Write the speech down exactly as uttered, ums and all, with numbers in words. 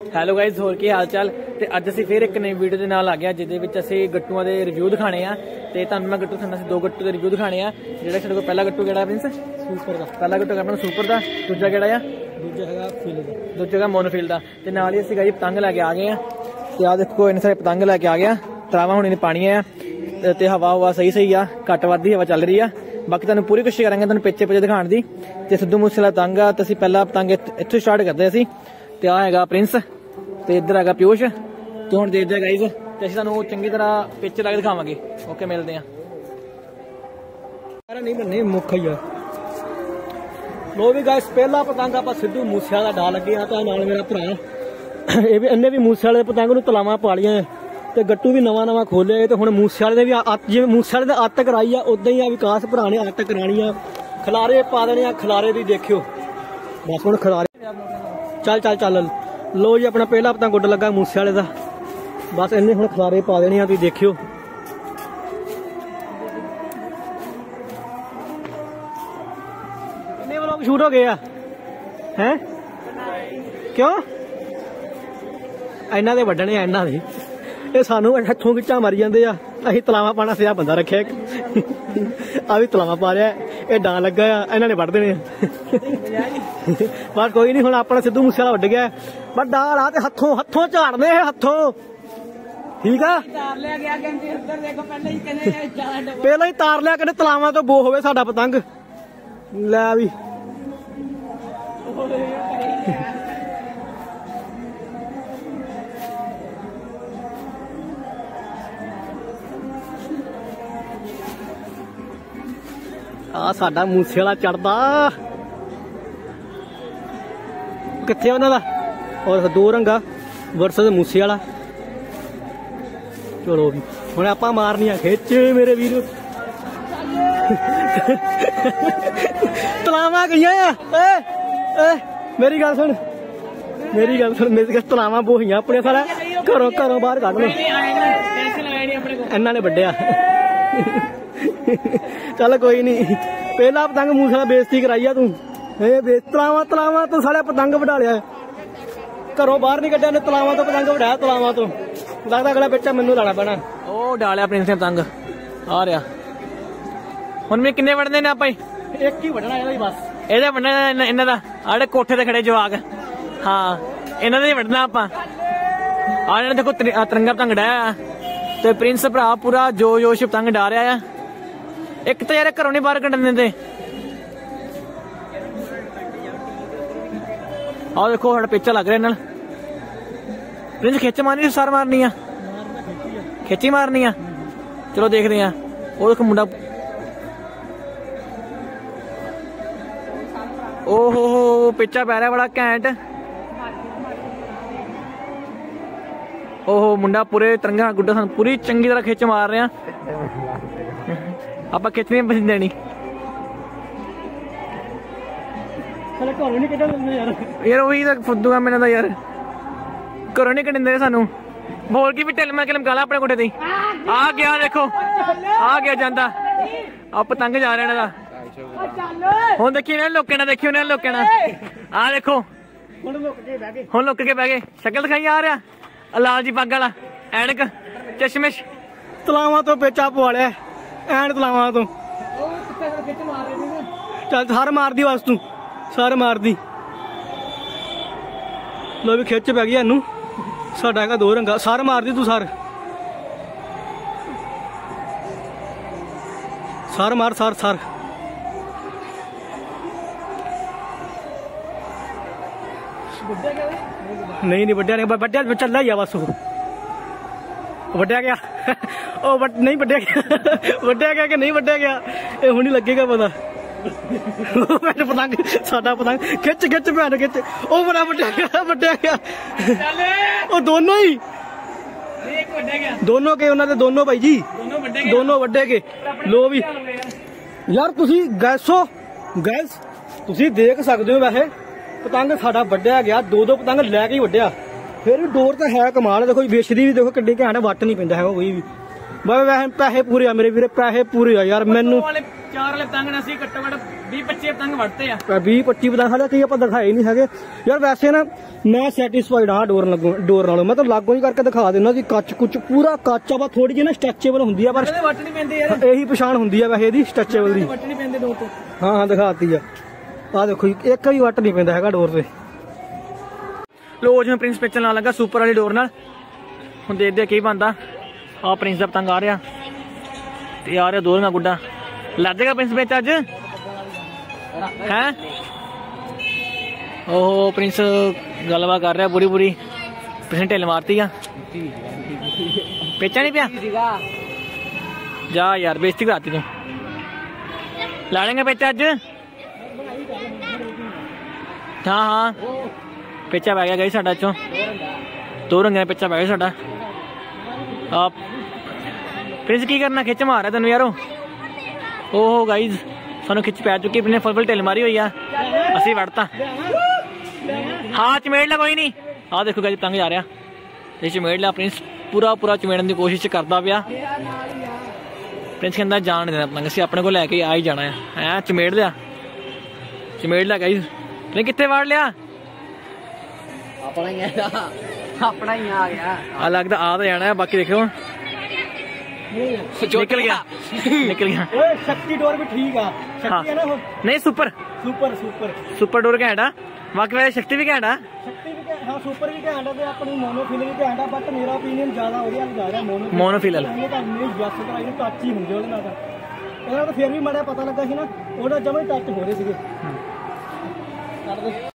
Hello guys, ਹੋਰ ਕੀ ਹਾਲ ਚਾਲ। ਤੇ ਅੱਜ ਅਸੀਂ ਫਿਰ ਇੱਕ ਨਵੀਂ ਵੀਡੀਓ ਦੇ ਨਾਲ ਆ ਗਏ, ਜਿਹਦੇ ਵਿੱਚ ਅਸੀਂ ਗੱਟੂਆਂ ਦੇ ਰਿਵਿਊ ਦਿਖਾਣੇ ਆ। ਤੇ ਤੁਹਾਨੂੰ ਮੈਂ ਗੱਟੂ ਦਿਖਾਉਣਾ ਸੀ, ਦੋ ਗੱਟੂ ਦੇ ਰਿਵਿਊ ਦਿਖਾਣੇ ਆ। ਜਿਹੜਾ ਸਾਡੇ ਕੋਲ ਪਹਿਲਾ ਗੱਟੂ ਕਿਹੜਾ ਪ੍ਰਿੰਸ? ਸੁਪਰ ਦਾ। ਪਹਿਲਾ ਗੱਟੂ ਆਪਣਾ ਸੁਪਰ ਦਾ। ਦੂਜਾ ਕਿਹੜਾ ਆ? ਦੂਜਾ ਹੈਗਾ ਫੀਲ ਦਾ। ਦੂਜਾ ਹੈਗਾ ਮੋਨੋਫੀਲ ਦਾ। ਤੇ ਨਾਲ ਹੀ ਅਸੀਂ ਗਾਇਜ਼ ਪਤੰਗ ਲੈ ਕੇ ਆ ਗਏ ਆ। ਤੇ ਆ ਦੇਖੋ ਇੰਨੇ ਸਾਰੇ ਪਤੰਗ ਲੈ ਕੇ ਆ ਗਏ ਆ। ਤਰਾਵਾਂ ਹੁਣ ਇਹਨੇ ਪਾਣੀਆਂ ਆ ਤੇ ਹਵਾ ਹਵਾ ਸਹੀ ਸਹੀ ਆ, ਘੱਟ ਵੱਧ ਦੀ ਹਵਾ ਚੱਲ ਰਹੀ ਆ। बाकी तुहानू पूरी कोशिश करांगे तुहानू पिछे पिछे दिखाने दी। ते सिद्धू मूसेवाला पतंग आ, ते असीं पहला पतंग इत्थों स्टार्ट करदे असीं। ते आ हैगा प्रिंस ते इधर हैगा पीयूष। ते हुण देखदे आ गाइस, ते असीं तुहानू चंगी तरह पिच ला के दिखावांगे। ओके, मिलदे आ। नहीं बनने मुख ही है। लो भी गाइस, पहला पतंग आपां सिद्धू मूसेवाला दा लगे आ। ते नाल मेरा भरा ये भी इन्हें भी मूसेवाले पतंग नूं तलावां पा लियां। ते गट्टू भी नवा नवा खोले। तो हुण मूसेवाले ने भी जिवें मूसेवाले ने आदत कराई आ, उदां ही आ विकास भरा ने आदत करानी आ। खलारे पा देने आ, खलारे दी देखियो बस। हुण खलारे चल चल चल। लो जी, अपना पहला पतंग गुड लगा मूसेवाले दा। बस इन्हें हुण खलारे पा देने आ, तुसीं देखियो। कितने व्लॉग शूट हो गए आ हैं? क्यों इन्हां दे वड्डणे आ, इन्हां दे ये सानू हथों खिचा मारी जाते आ। असीं तलावा पाना सिया बंदा रखिया एक आ भी तलावा पा रहा। ये डां लगा आ, इन्हां ने वढ़ देने बस। कोई नहीं, हुण अपना सिद्धू मूसेवाला वड्ड गया। बस डां ला ते हथों हथों झाड़ने हथों। ठीक आ, पहले ही तार लिया कहते तलावा तो बो होवे साडा पतंग। लै भी आ साडा मूसेवाला चढ़दा कित्थे उन्हां दा। और दो रंगा वर्सेस मूसेवाला। चलो हुण आपां मारनी आ खिच मेरे वीर। तलावां गईयां आ। ए ए मेरी गल सुन, मेरी गल सुन, मेरी तलावां बोहियां अपने सारा घरों घरों बाहर कढ लो। इन्हां ने वड्डिया। चल कोई नहीं, पहला पतंग मूसेवाला बेइज्जती कराई आ तू। तलावा तलावा तू साले पतंग वढा लिया, घरों बाहर नहीं कड्ढिया। तलावा तो पतंग वढाया, तलावा तो लगदा अगला बच्चा मैनू लाना पैना। ओ डालिया प्रिंस ने पतंग आ रहा। हुण मैं किन्ने वढने ने आपां? एक ही वढना ਇਹਦਾ ਹੀ ਬਸ। ਇਹਦਾ ਵਢਣਾ ਇਹਨਾਂ ਦਾ। ਆੜੇ ਕੋਠੇ ਤੇ ਖੜੇ ਜਵਾਕ, ਹਾਂ ਇਹਨਾਂ ਦੇ ਵਢਣਾ ਆਪਾਂ। ਆ ਇਹਨਾਂ ਦੇਖੋ ਤਿਰੰਗਾ ਪਤੰਗ ਡਾਇਆ ਤੇ ਪ੍ਰਿੰਸ ਭਰਾ ਪੂਰਾ ਜੋ ਜੋਸ਼ ਪਤੰਗ ਡਾ ਰਿਹਾ ਆ। ਇੱਕ ਤਾਂ ਯਾਰ ਘਰੋਂ ਨਹੀਂ ਬਾਹਰ ਕੱਢਣ ਦਿੰਦੇ। ਆਹ ਦੇਖੋ ਸਾਡਾ ਪਿੱਛਾ ਲੱਗ ਰਿਹਾ ਨਾਲ। ਪ੍ਰਿੰਸ ਖਿੱਚ ਮਾਰਨੀ ਸਰ ਮਾਰਨੀ ਆ? ਖਿੱਚੀ ਮਾਰਨੀ ਆ। ਚਲੋ ਦੇਖਦੇ ਆ। ਉਹ ਦੇਖੋ ਮੁੰਡਾ, ਓਹ ਹੋ ਹੋ ਪਿੱਛਾ ਪੈ ਰਿਹਾ ਬੜਾ ਘੈਂਟ। ओहो मुंडा पूरे तिरंगा गुड्डा सन पूरी चंगी तरह खिच मार रहे हैं। आप खिचनी पसंद देनी यार, वही तो फुद्दू है मैंने यार। घरों नहीं कटन दे सानू। बोल की भी टिलमा के लमका ला अपने कोठे ते। आ गया देखो, आ गया जांदा। आ पतंग जा रहे हैं। हुण देखिए ना लोकें ना, देखियो ना लोकें ना। आ देखो हुण लुक के बह गए। शक्ल दिखाई आ रहा लाल जी पग वाला, ऐनक चश्मिश। तलावा तो पेचा पवा लिया एन तलावा तो। चल सर मार दी बस तू, सर मार दी। लो भी खिच पै गई इनू। साडा हैगा दो रंगा। सर मार दी तू, सर सर मार सर सर। नहीं नहीं वड्या नहीं, वड्या चल ही आ बस। वड्या गया ओ बट नहीं वड्या गया। वड्या गया कि नहीं वड्या गया ये हुण ही लगेगा पता। पतंग साडा पतंग खिच खिच भैन खिच। ओ बड़ा वड्या गया, वड्या गया। ओ दोनों ही दोनों के उन्होंने दोनों भाई जी दोनों वड्डे के। लो भी यार तुसी गैसो गैस तुसी देख सकते हो। वैसे पतंग साडा वड्या गया, दो दो पतंग लैके ही वड्या। फिर भी डोर तो है कमाल। देखो बेचदी भी देखो किड्डी घैंट, वट नहीं पैंदा है कोई भी। ਬਾਈ ਵੈਸੇ ਪੈਸੇ ਪੂਰੇ ਆ ਮੇਰੇ ਵੀਰੇ, ਪੈਸੇ ਪੂਰੇ ਆ ਯਾਰ ਮੈਨੂੰ। ਵਾਲੇ ਚਾਰ ਵਾਲੇ ਪਤੰਗ ਨੇ ਅਸੀਂ ਘੱਟੋ ਘੱਟ ਵੀਹ ਪੱਚੀ ਪਤੰਗ ਵੜਤੇ ਆ। ਵੀਹ ਪੱਚੀ ਪਤੰਗ ਹਾਲੇ ਕਈ ਆਪਾਂ ਦਿਖਾਏ ਨਹੀਂ ਹੈਗੇ ਯਾਰ। ਵੈਸੇ ਨਾ ਮੈਂ ਸੈਟੀਸਫਾਈਡ ਹਾਂ ਡੋਰ ਲੱਗੋ ਡੋਰ ਨਾਲੋਂ। ਮੈਂ ਤਾਂ ਲਾਗੋਂ ਹੀ ਕਰਕੇ ਦਿਖਾ ਦਿੰਦਾ ਕਿ ਕੱਚ ਕੁਚ ਪੂਰਾ ਕੱਚ ਆ, ਬਸ ਥੋੜੀ ਜਿਹੀ ਨਾ ਸਟ੍ਰੈਚੇਬਲ ਹੁੰਦੀ ਆ, ਪਰ ਵੱਟ ਨਹੀਂ ਪੈਂਦੇ ਯਾਰ, ਇਹੀ ਪਛਾਣ ਹੁੰਦੀ ਆ ਵੈਸੇ ਇਹਦੀ ਸਟ੍ਰੈਚੇਬਲ ਦੀ। ਵੱਟ ਨਹੀਂ ਪੈਂਦੇ ਡੋਰ ਤੇ। ਹਾਂ ਹਾਂ ਦਿਖਾਤੀ ਆ, ਆ ਦੇਖੋ ਇੱਕ ਵੀ ਵੱਟ ਨਹੀਂ ਪੈਂਦਾ ਹੈਗਾ ਡੋਰ ਤੇ। ਲੋ ਜਿਵੇਂ ਪ੍ਰਿੰਸ ਪਿੱਛੇ ਨਾਲ ਲੱਗਾ ਸੁਪਰ ਵਾਲੀ ਡੋਰ ਨਾਲ। ਹੁਣ ਦੇਖਦੇ ਕੀ ਬਣਦਾ। ਆ ਪ੍ਰਿੰਸ ਦਾ ਪਤੰਗ ਆ ਰਿਹਾ ਤੇ ਆ ਰਿਹਾ ਦੋਰੀਆਂ ਗੁੱਡਾ। ਲੱਗ ਜਾਏਗਾ ਪ੍ਰਿੰਸ ਵਿੱਚ ਅੱਜ ਹੈ। ਉਹ ਪ੍ਰਿੰਸ ਗੱਲਬਾਤ ਕਰ ਰਿਹਾ ਪੂਰੀ ਪੂਰੀ। ਪ੍ਰਿੰਸ ਢਿੱਲ ਮਾਰਤੀ ਆ, ਪੇਚਾ ਨਹੀਂ ਪਿਆ। ਜਾ ਯਾਰ ਬੇਇੱਜ਼ਤੀ ਕਰਾਤੀ ਤੂੰ। ਲਾ ਲੈਂਗੇ ਪੇਚਾ ਅੱਜ। ਹਾਂ ਹਾਂ ਪੇਚਾ ਪੈ ਗਿਆ ਗਈ ਸਾਡਾ ਚੋਂ, ਦੋ ਰੰਗਾਂ ਦਾ ਪੇਚਾ ਪੈ ਗਿਆ ਸਾਡਾ। ਆ ਪ੍ਰਿੰਸ ਕੀ ਕਰਨਾ, ਖਿੱਚ ਮਾਰਿਆ ਤੈਨੂੰ ਯਾਰ। ਓਹ ਗਾਈਜ਼ ਸਾਨੂੰ ਖਿੱਚ ਪੈ ਚੁੱਕੀ, ਨੇ ਫੁੱਲ ਫੁੱਲ ਢਿੱਲ ਮਾਰੀ ਹੋਈ ਆ, ਅਸੀਂ ਵੜਤਾ। ਹਾਂ ਚਮੇੜ ਲਾ ਕੋਈ ਨਹੀਂ। ਆਹ ਦੇਖੋ ਗਾਈਜ਼ ਪਤੰਗ ਜਾ ਰਿਹਾ, ਇਹ ਚਮੇੜ ਲਾ। ਪ੍ਰਿੰਸ ਪੂਰਾ ਪੂਰਾ ਚਮੇੜਨ ਦੀ ਕੋਸ਼ਿਸ਼ ਕਰਦਾ ਪਿਆ। ਪ੍ਰਿੰਸ ਕਹਿੰਦਾ ਜਾਣ ਨਹੀਂ ਦੇਣਾ ਪਤੰਗ, ਅਸੀਂ ਆਪਣੇ ਕੋਲ ਲੈ ਕੇ ਆ ਹੀ ਜਾਣਾ ਹੈ। ਐ ਚਮੇੜ ਲਿਆ, ਚਮੇੜ ਲਿਆ ਗਾਈਜ਼। ਨਹੀਂ ਕਿੱਥੇ ਵਾੜ ਲਿਆ, ਆਪਣਾ ਹੀ ਆ, ਆਪਣਾ ਹੀ ਆ ਗਿਆ। ਆ ਲੱਗਦਾ ਆ ਤਾਂ ਜਾਣਾ, ਬਾਕੀ ਦੇਖੋ ਨਿਕਲ ਗਿਆ ਨਿਕਲ ਗਿਆ। ਓਏ ਸ਼ਕਤੀ ਡੋਰ ਵੀ ਠੀਕ ਆ, ਸ਼ਕਤੀ ਹੈ ਨਾ ਉਹ। ਨਹੀਂ ਸੁਪਰ ਸੁਪਰ ਸੁਪਰ ਸੁਪਰ ਡੋਰ ਘੈਂਟ ਆ, ਬਾਕੀ ਵੈਸੇ ਸ਼ਕਤੀ ਵੀ ਘੈਂਟ ਆ। ਸ਼ਕਤੀ ਵੀ ਘੈਂਟ, ਹਾਂ ਸੁਪਰ ਵੀ ਘੈਂਟ ਆ ਤੇ ਆਪਣੀ ਮੋਨੋਫਿਲ ਵੀ ਘੈਂਟ ਆ। ਬਟ ਮੇਰਾ ਓਪੀਨੀਅਨ ਜ਼ਿਆਦਾ ਉਹਦੇ ਵੱਲ ਜਾ ਰਿਹਾ, ਮੋਨੋ ਮੋਨੋਫਿਲ। ਇਹ ਤਾਂ ਨਹੀਂ ਜੱਸ ਕਰਾਈ ਨੂੰ ਟੱਚ ਹੀ ਹੁੰਦੇ ਉਹਦੇ ਨਾਲ ਤਾਂ। ਇਹਦਾ ਤਾਂ ਫਿਰ ਵੀ ਮਾੜਾ ਪਤਾ ਲੱਗਾ ਸੀ ਨਾ, ਉਹਦਾ ਜਮਾਂ ਹੀ ਟੱਚ ਹੋ ਰਹੇ ਸੀਗੇ।